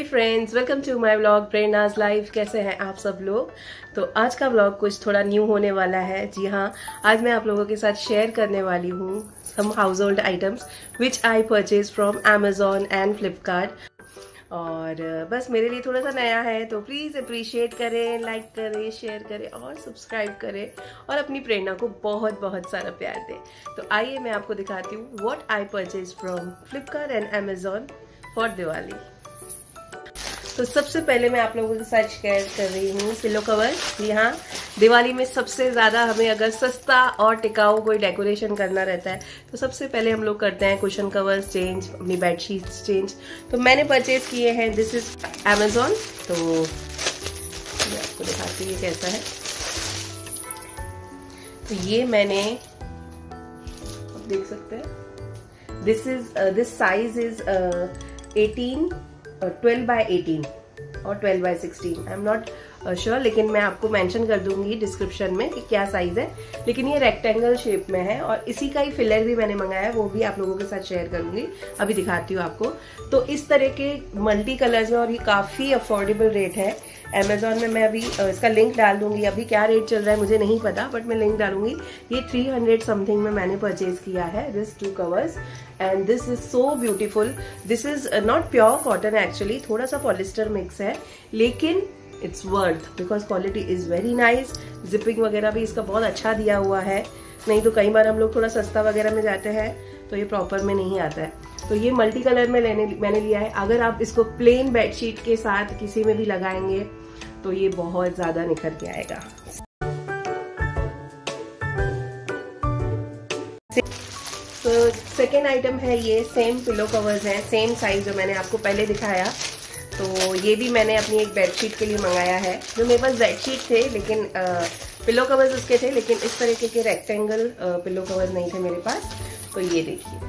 Friends, welcome to my vlog Prerna's life. कैसे हैं आप सब लोग। तो आज का व्लॉग कुछ थोड़ा न्यू होने वाला है। जी हाँ, आज मैं आप लोगों के साथ शेयर करने वाली हूँ some household items which I purchase from Amazon and Flipkart. और बस मेरे लिए थोड़ा सा नया है तो प्लीज़ अप्रिशिएट करें, लाइक करें, शेयर करें और सब्सक्राइब करें और अपनी प्रेरणा को बहुत बहुत सारा प्यार दें। तो आइए मैं आपको दिखाती हूँ what I purchase from Flipkart and Amazon for Diwali. तो सबसे पहले मैं आप लोगों के साथ शेयर कर रही हूँ पिलो कवर। जी हाँ, दिवाली में सबसे ज़्यादा हमें अगर सस्ता और टिकाऊ कोई डेकोरेशन करना रहता है तो सबसे पहले हम लोग करते हैं कुशन कवर्स चेंज, अपनी बेडशीट्स चेंज। तो मैंने परचेज किए हैं, दिस इज Amazon। तो मैं आपको दिखाती हूँ ये कैसा है। तो ये मैंने, आप देख सकते हैं, दिस साइज इज 12 by 18 और 12 by 16। I am not sure, लेकिन मैं आपको मेंशन कर दूंगी डिस्क्रिप्शन में कि क्या साइज है। लेकिन ये रेक्टेंगल शेप में है और इसी का ही फिलर भी मैंने मंगाया है, वो भी आप लोगों के साथ शेयर करूंगी। अभी दिखाती हूँ आपको। तो इस तरह के मल्टी कलर्स में और ये काफी अफोर्डेबल रेट है Amazon में। मैं अभी इसका लिंक डाल दूंगी। अभी क्या रेट चल रहा है मुझे नहीं पता, बट मैं लिंक डालूंगी। ये 300 समथिंग में मैंने परचेज किया है this 2 covers and this is so beautiful. This is not pure cotton actually, थोड़ा सा पॉलिस्टर मिक्स है, लेकिन it's worth because quality is very nice. Zipping वगैरह भी इसका बहुत अच्छा दिया हुआ है। नहीं तो कई बार हम लोग थोड़ा सस्ता वगैरह में जाते हैं तो ये प्रॉपर में नहीं आता है। तो ये मल्टी कलर में मैंने लिया है। अगर आप इसको प्लेन बेडशीट के साथ किसी में भी लगाएंगे तो ये बहुत ज्यादा निखर के आएगा। तो सेकेंड आइटम है, ये सेम पिलो कवर्स हैं, सेम साइज जो मैंने आपको पहले दिखाया। तो ये भी मैंने अपनी एक बेडशीट के लिए मंगाया है। जो मेरे पास बेडशीट थे लेकिन पिलो कवर्स उसके थे, लेकिन इस तरीके के रेक्टेंगल पिलो कवर्स नहीं थे मेरे पास। तो ये देखिए,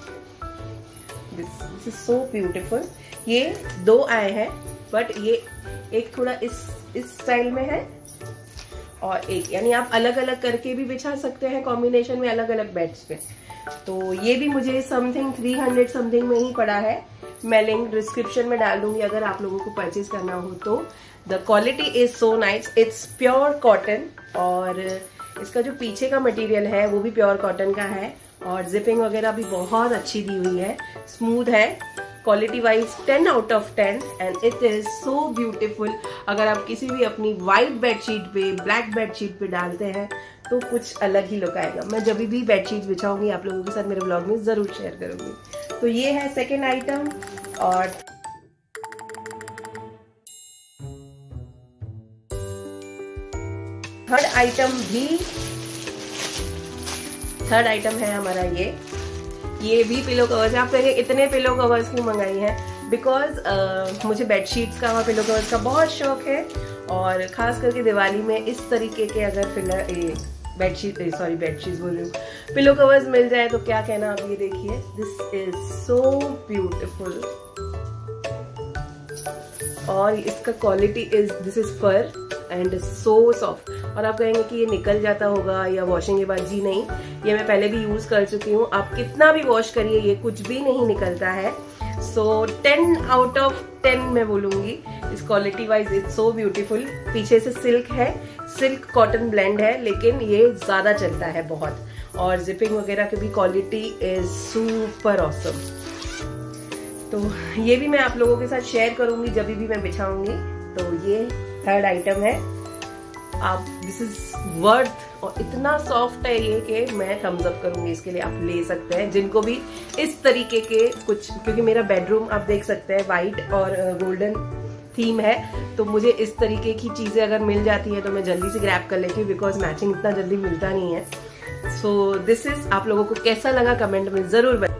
दिस इज सो ब्यूटीफुल। ये 2 आए हैं, बट ये एक थोड़ा इस स्टाइल में है और एक, यानी आप अलग अलग करके भी बिछा सकते हैं कॉम्बिनेशन में अलग अलग बेड्स पे। तो ये भी मुझे समथिंग 300 समथिंग में ही पड़ा है। मैं लिंक डिस्क्रिप्शन में डाल दूंगी अगर आप लोगों को परचेज करना हो तो। The quality is so nice, it's pure cotton और इसका जो पीछे का मटेरियल है वो भी प्योर कॉटन का है और जिपिंग वगैरह भी बहुत अच्छी दी हुई है, स्मूथ है। Quality wise 10 out of 10 and it is so beautiful. अगर आप किसी भी अपनी व्हाइट बेडशीट पे, ब्लैक बेडशीट पे डालते हैं तो कुछ अलग ही लुक आएगा। मैं जब भी बेडशीट बिछाऊंगी आप लोगों के साथ मेरे ब्लॉग में जरूर शेयर करूंगी। तो ये है सेकेंड आइटम। और थर्ड आइटम है हमारा ये भी पिलो कवर्स है। आप कहेंगे इतने पिलो कवर्स क्यों मंगाई हैं? बिकॉज मुझे बेडशीट्स का और पिलो कवर्स का बहुत शौक है और खास करके दिवाली में इस तरीके के अगर बेडशीट बोल रही हूँ, पिलो कवर्स मिल जाए तो क्या कहना। आप ये देखिए, दिस इज सो ब्यूटीफुल और इसका quality is, this is fur and so soft. और आप कहेंगे कि ये निकल जाता होगा या वॉशिंग के बाद। जी नहीं, ये मैं पहले भी यूज कर चुकी हूँ। आप कितना भी वॉश करिए ये कुछ भी नहीं निकलता है। सो 10 out of 10 मैं बोलूंगी। इस quality wise it's so beautiful. पीछे से सिल्क है, सिल्क कॉटन ब्लेंड है, लेकिन ये ज्यादा चलता है बहुत। और जिपिंग वगैरह की भी क्वालिटी इज सुपर ऑसम। तो ये भी मैं आप लोगों के साथ शेयर करूंगी जब भी मैं बिछाऊंगी। तो ये थर्ड आइटम है। आप, दिस इज वर्थ, और इतना सॉफ्ट है ये कि मैं थम्स अप करूंगी इसके लिए। आप ले सकते हैं जिनको भी इस तरीके के कुछ, क्योंकि मेरा बेडरूम आप देख सकते हैं व्हाइट और गोल्डन थीम है, तो मुझे इस तरीके की चीजें अगर मिल जाती है तो मैं जल्दी से ग्रैब कर लेती हूँ बिकॉज मैचिंग इतना जल्दी मिलता नहीं है। सो दिस इज, आप लोगों को कैसा लगा कमेंट में जरूर बताएं।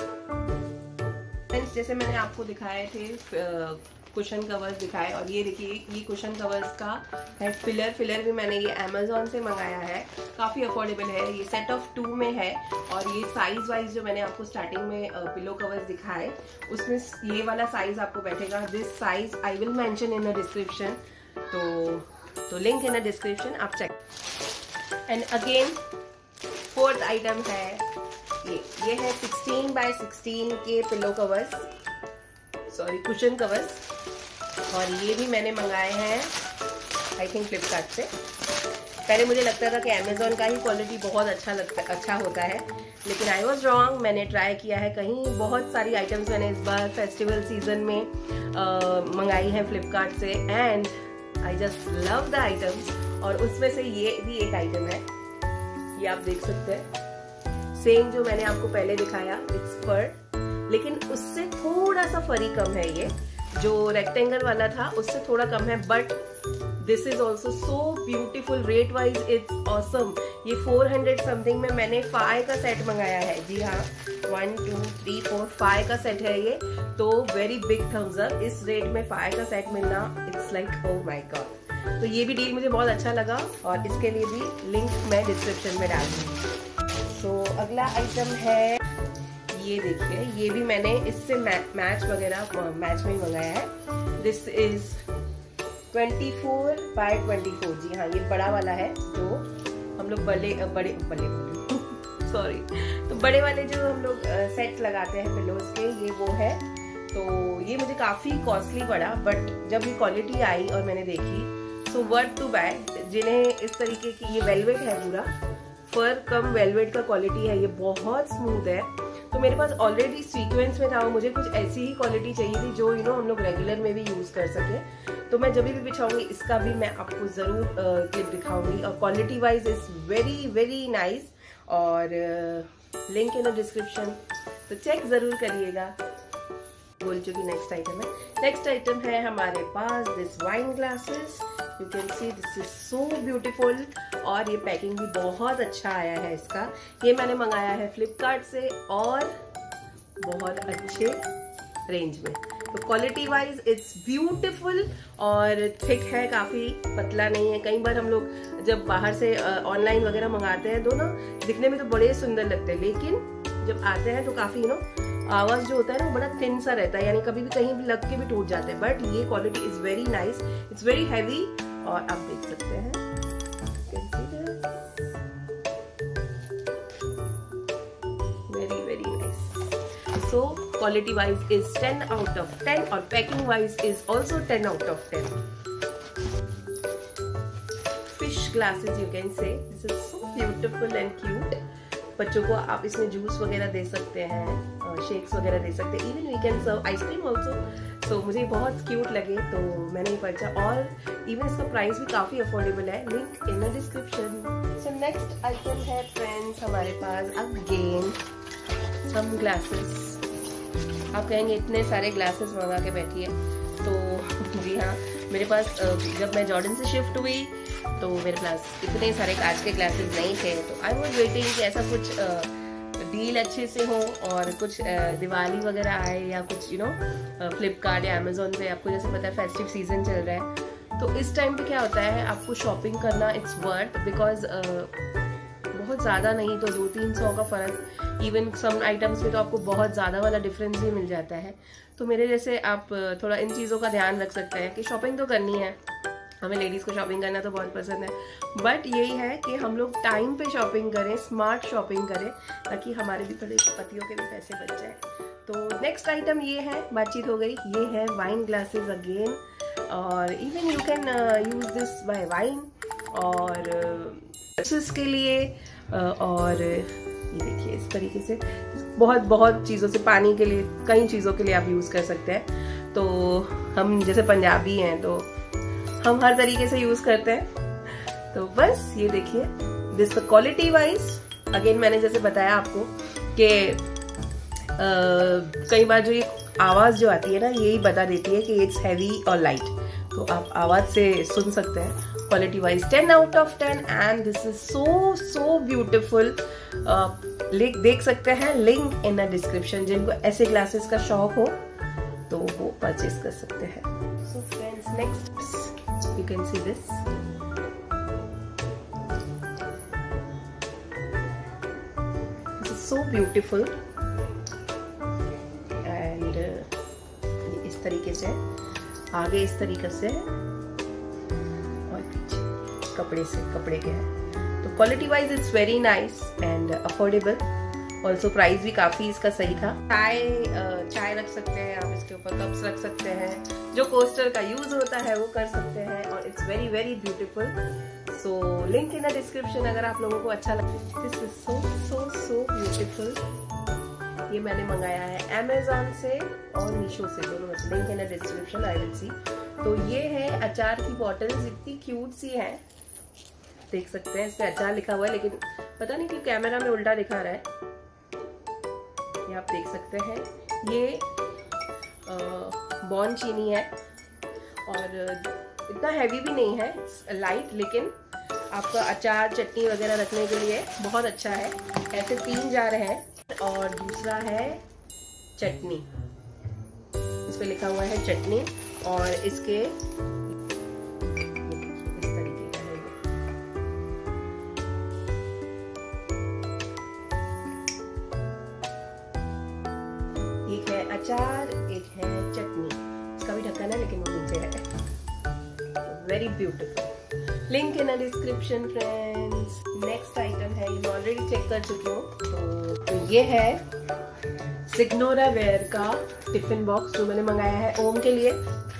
जैसे मैंने आपको दिखाए थे कुशन कवर्स दिखाए, और ये देखिए ये कुशन कवर्स का है फिलर भी मैंने ये Amazon से मंगाया है। काफी अफोर्डेबल है, ये सेट ऑफ 2 में है। और ये साइज वाइज जो मैंने आपको स्टार्टिंग में पिलो कवर्स दिखाए उसमें ये वाला साइज आपको बैठेगा। This size I will mention in the description. तो लिंक इन द डिस्क्रिप्शन, आप check. And again fourth item है ये है 16 by 16 के pillow covers. Sorry cushion covers, और ये भी मैंने मंगाए हैं आई थिंक फ्लिपकार्ट से। पहले मुझे लगता था कि अमेज़ॉन का ही क्वालिटी बहुत अच्छा होता है, लेकिन आई वॉज रॉन्ग। मैंने ट्राई किया है कहीं, बहुत सारी आइटम्स मैंने इस बार फेस्टिवल सीजन में मंगाई हैं फ्लिपकार्ट से, and I just love the items. और उसमें से ये भी एक आइटम है, ये आप देख सकते हैं, सेम जो मैंने आपको पहले दिखाया, इट्स फर, लेकिन उससे थोड़ा सा फरी कम है। ये जो रेक्टेंगल वाला था उससे थोड़ा कम है, but this is also so beautiful. Rate wise it's awesome. ये 400 समथिंग में मैंने 5 का सेट मंगाया है। जी हाँ, 1 2 3 4 5 का सेट है ये, तो वेरी बिग थम्स अप। इस रेट में 5 का सेट मिलना, it's like oh my God. तो ये भी डील मुझे बहुत अच्छा लगा, और इसके लिए भी लिंक मैं डिस्क्रिप्शन में डाल दूँगी। तो अगला आइटम है, ये देखिए, ये भी मैंने इससे मैच में ही मंगाया है। This is 24 by 24। जी हाँ, ये बड़ा वाला है, जो हम लोग बड़े सॉरी तो बड़े वाले जो हम लोग सेट लगाते हैं पिलोज के, ये वो है। तो ये मुझे काफी कॉस्टली पड़ा, बट जब ये क्वालिटी आई और मैंने देखी, सो वर्थ टू बाय। जिन्हें इस तरीके की, ये वेलवेट है पूरा, फर कम वेलवेट का क्वालिटी है, ये बहुत स्मूथ है। तो मेरे पास ऑलरेडी सीक्वेंस में था, मुझे कुछ ऐसी ही क्वालिटी चाहिए थी जो हम लोग रेगुलर में भी यूज कर सके। तो मैं जब भी बिछाऊंगी, इसका भी मैं आपको जरूर क्लिप दिखाऊंगी, और quality wise is very very nice, और लिंक इन द डिस्क्रिप्शन, तो चेक जरूर करिएगा। बोल चुकी नेक्स्ट आइटम है। नेक्स्ट आइटम है हमारे पास this wine glasses. You can see this is so beautiful, और ये पैकिंग भी बहुत अच्छा आया है इसका। ये मैंने मंगाया है फ्लिपकार्ट से, और बहुत अच्छे रेंज में। तो क्वालिटी वाइज इट्स ब्यूटीफुल, और थिक है, काफी पतला नहीं है। कई बार हम लोग जब बाहर से ऑनलाइन वगैरह मंगाते हैं तो ना दिखने में तो बड़े सुंदर लगते हैं, लेकिन जब आते हैं तो काफी आवाज जो होता है ना वो बड़ा थिन सा रहता है, यानी कभी भी कहीं भी लग के भी टूट जाते हैं। बट ये quality is very nice, it's very heavy, और आप देख सकते हैं, very very nice. So quality wise is 10 out of 10, और packing wise is also 10 out of 10। Fish glasses, you can say, this is so beautiful and cute. बच्चों को आप इसमें जूस वगैरह दे सकते हैं, शेक्स वगैरह दे सकते हैं, even we can serve ice cream also. So मुझे बहुत क्यूट लगे, तो मैंने ये परचा, और इवन इसका प्राइस भी काफी अफोर्डेबल है, link in the description. So next item है फ्रेंड्स हमारे पास अगेन सम ग्लासेस। आप कहेंगे इतने सारे ग्लासेस मंगा के बैठी है, तो जी हाँ, मेरे पास जब मैं जॉर्डन से शिफ्ट हुई तो मेरे पास इतने सारे कांच के ग्लासेस नहीं थे, तो आई वॉज वेटिंग कि ऐसा कुछ डील अच्छे से हो, और कुछ दिवाली वगैरह आए, या कुछ फ्लिपकार्ट या अमेजोन पे, आपको जैसे पता है फेस्टिव सीजन चल रहा है, तो इस टाइम पे क्या होता है, आपको शॉपिंग करना इट्स वर्थ, बिकॉज बहुत ज़्यादा नहीं तो 200-300 का फ़र्क, इवन सम आइटम्स में तो आपको बहुत ज़्यादा वाला डिफरेंस भी मिल जाता है। तो मेरे जैसे आप थोड़ा इन चीज़ों का ध्यान रख सकते हैं कि शॉपिंग तो करनी है, हमें लेडीज़ को शॉपिंग करना तो बहुत पसंद है, बट यही है कि हम लोग टाइम पे शॉपिंग करें, स्मार्ट शॉपिंग करें, ताकि हमारे भी थोड़े पतियों के भी पैसे बच जाए। तो नेक्स्ट आइटम ये है, बातचीत हो गई, ये है वाइन ग्लासेस अगेन, और even you can use this by wine, और के लिए, और ये देखिए इस तरीके से बहुत चीज़ों से, पानी के लिए, कई चीज़ों के लिए आप यूज़ कर सकते हैं। तो हम जैसे पंजाबी हैं तो हम हर तरीके से यूज़ करते हैं। तो बस ये देखिए, दिस क्वालिटी वाइज अगेन मैंने जैसे बताया आपको कि कई बार जो ये आवाज़ जो आती है ना, यही बता देती है कि इट्स हैवी और लाइट, तो आप आवाज़ से सुन सकते हैं। Quality wise 10 out of 10, and this is so beautiful. देख सकते हैं, लिंक इन द डिस्क्रिप्शन। जिनको ऐसे ग्लासेस का शौक हो तो वो परचेज कर सकते हैं। So friends, next you can see this, this is so beautiful, and इस तरीके से आगे इस तरीके से, और पीछे कपड़े के है। तो quality wise it's very nice and affordable, also price भी काफ़ी इसका सही था। चाय रख सकते हैं आप, इसके ऊपर कप्स रख सकते हैं, जो कोस्टर का यूज होता है वो कर सकते हैं, और it's very very beautiful. So link in the description अगर आप लोगों को अच्छा लगे। This is so so so beautiful. ये मैंने मंगाया है अमेजोन से और मीशो से, दोनों में। Link in the description, I will see. तो ये है अचार की बॉटल्स, इतनी क्यूट सी है, देख सकते हैं। इस पे अचार लिखा हुआ है, लेकिन पता नहीं क्यों कैमरा में उल्टा दिखा रहा है। ये आप देख सकते हैं। ये बॉन चीनी है और इतना हैवी भी नहीं है, लाइट, लेकिन आपका अचार चटनी वगैरह रखने के लिए बहुत अच्छा है। ऐसे 3 जार हैं। और दूसरा है चटनी, इस पे लिखा हुआ है चटनी, और इसके इस तरीके का है। एक है अचार, एक है चटनी। इसका भी ढक्कन है लेकिन वो नीचे है। Very beautiful. Link in the description friends. Next item है, ये मैं ऑलरेडी चेक कर चुकी हूँ। तो ये है सिग्नोरा वेयर का टिफिन बॉक्स, जो मैंने मंगाया है ओम के लिए।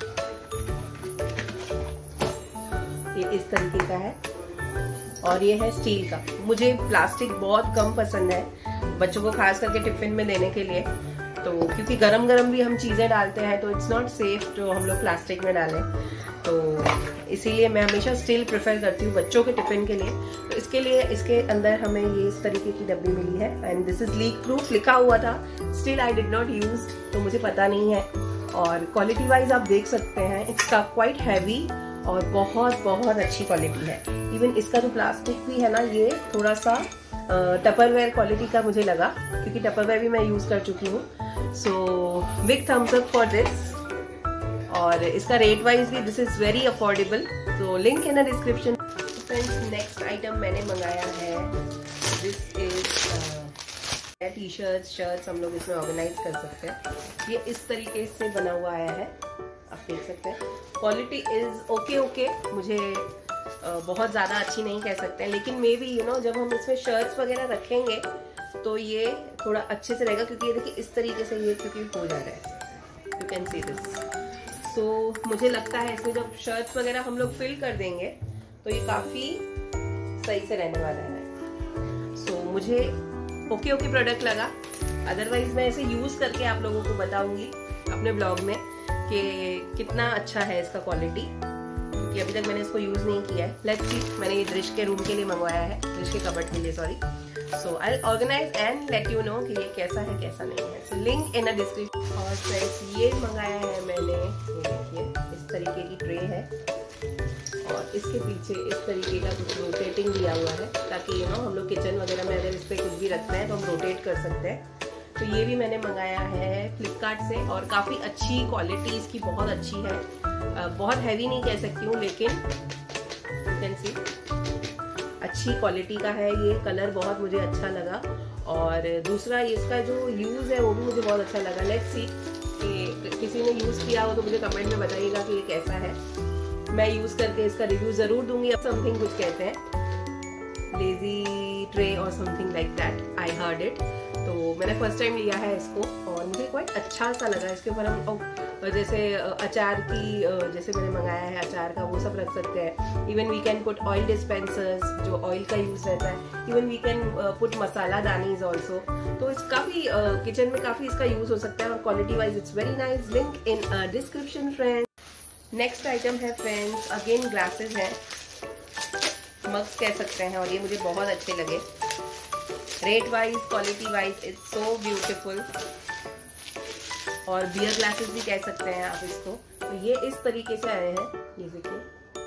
ये इस तरीके का है और ये है स्टील का। मुझे प्लास्टिक बहुत कम पसंद है बच्चों को, खास करके टिफिन में देने के लिए। तो क्योंकि गरम गरम भी हम चीजें डालते हैं, तो इट्स नॉट सेफ जो हम लोग प्लास्टिक में डालें। तो इसीलिए मैं हमेशा स्टील प्रेफर करती हूँ बच्चों के टिफिन के लिए। तो इसके लिए इसके अंदर हमें ये इस तरीके की डब्बी मिली है, and this is leak proof लिखा हुआ था। Still I did not use, तो मुझे पता नहीं है। और क्वालिटी वाइज आप देख सकते हैं, इट्स क्वाइट हैवी और बहुत बहुत अच्छी क्वालिटी है। इवन इसका जो प्लास्टिक भी है ना, ये थोड़ा सा टपरवेयर क्वालिटी का मुझे लगा, क्योंकि टपरवेयर भी मैं यूज कर चुकी हूँ। So big thumbs up for this. और इसका रेट वाइज भी दिस इज वेरी अफोर्डेबल। तो link in the description. Friends, next item मैंने मंगाया है, दिस इज टी शर्ट्स हम लोग इसमें ऑर्गेनाइज कर सकते हैं। ये इस तरीके से बना हुआ आया है, आप देख सकते हैं। Quality is okay. मुझे बहुत ज़्यादा अच्छी नहीं कह सकते हैं, लेकिन मे बी जब हम इसमें शर्ट्स वगैरह रखेंगे तो ये थोड़ा अच्छे से रहेगा, क्योंकि ये देखिए इस तरीके से ये क्योंकि हो जा रहा है, यू कैन सी दिस। तो मुझे लगता है इसमें जब शर्ट्स वगैरह हम लोग फिल कर देंगे तो ये काफ़ी सही से रहने वाला है। सो मुझे ओके प्रोडक्ट लगा। अदरवाइज मैं इसे यूज़ करके आप लोगों को बताऊंगी अपने ब्लॉग में कि कितना अच्छा है इसका क्वालिटी, क्योंकि अभी तक मैंने इसको यूज़ नहीं किया है। लेट्स सी, मैंने ये दृश्य के रूम के लिए मंगवाया है, दृश्य के कबर्ड के लिए, sorry. So I will organise and let you know कि ये कैसा है कैसा नहीं है। So link in the description. और फ्रेंड्स, ये मंगाया है मैंने, ये देखिए इस तरीके की ट्रे है, और इसके पीछे इस तरीके का कुछ रोटेटिंग दिया हुआ है, ताकि हम लोग किचन वगैरह में अगर इस पर कुछ भी रखते हैं तो हम रोटेट कर सकते हैं। तो ये भी मैंने मंगाया है फ्लिपकार्ट से, और काफ़ी अच्छी क्वालिटी इसकी बहुत अच्छी है। बहुत हैवी नहीं कह सकती हूँ, लेकिन यू कैन सी अच्छी क्वालिटी का है। ये कलर बहुत मुझे अच्छा लगा, और दूसरा इसका जो यूज़ है वो भी मुझे बहुत अच्छा लगा। लेट्स सी कि किसी ने यूज़ किया हो तो मुझे कमेंट में बताइएगा कि ये कैसा है। मैं यूज़ करके इसका रिव्यू ज़रूर दूंगी। अब समथिंग कुछ कहते हैं लेजी ट्रे और something like that, I heard it. तो मैंने फर्स्ट टाइम लिया है इसको, और मुझे क्वाइट अच्छा सा लगा। इसके ऊपर हम जैसे अचार की, जैसे मैंने मंगाया है अचार का, वो सब रख सकते हैं। Even we can put oil dispensers, जो ऑयल का यूज रहता है। Even we can put masala दानीज ऑल्सो। तो इस काफ़ी किचन में काफ़ी इसका यूज हो सकता है, और quality wise it's very nice. Link in description friends. Next item है फ्रेंड्स, अगेन ग्लासेस हैं, मग्स कह सकते हैं, और ये मुझे बहुत अच्छे लगे। Rate wise, quality wise it's so beautiful. और बियर ग्लासेस भी कह सकते हैं आप इसको। तो ये इस तरीके से आए हैं, ये देखिए।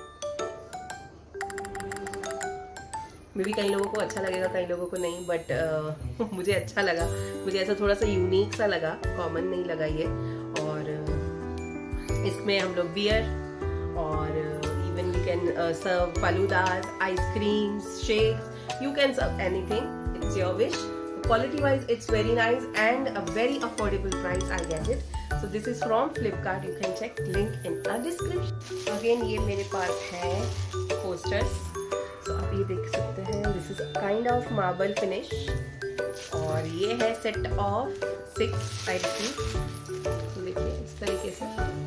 मे भी कई लोगों को अच्छा लगेगा, कई लोगों को नहीं, बट मुझे अच्छा लगा। मुझे ऐसा थोड़ा सा यूनिक सा लगा, कॉमन नहीं लगा ये। और इसमें हम लोग बियर, और even we can serve faloodas, ice creams, shakes, you can serve anything, it's your wish. Quality wise it's very nice and a very affordable price I get it. So this is from Flipkart, you can check link in the description. Again ये मेरे पास है posters, so आप ये देख सकते हैं। This is kind of marble finish और ये है सेट ऑफ 6 आई रिपीट। देखिए इस तरीके से,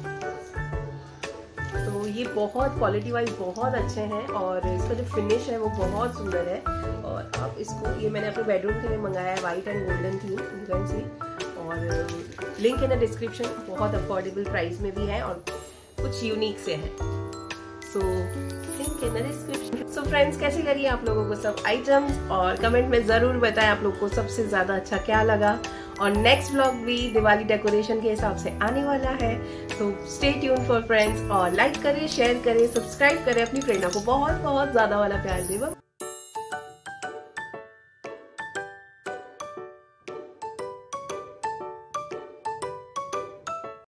तो ये बहुत क्वालिटी वाइज बहुत अच्छे हैं और इसका जो फिनिश है वो बहुत सुंदर है। और आप इसको, ये मैंने अपने बेडरूम के लिए मंगाया है, white and golden theme, you can see. और लिंक इन द डिस्क्रिप्शन, बहुत अफोर्डेबल प्राइस में भी है और कुछ यूनिक से है, so link in the description. So friends, कैसे लगी आप लोगों को सब आइटम्स, और कमेंट में ज़रूर बताएं आप लोगों को सबसे ज़्यादा अच्छा क्या लगा। और नेक्स्ट व्लॉग भी दिवाली डेकोरेशन के हिसाब से आने वाला है, तो स्टे ट्यून फॉर फ्रेंड्स। और लाइक करें, शेयर करें, सब्सक्राइब करें, अपनी प्रेरणा को बहुत बहुत ज़्यादा वाला प्यार दें।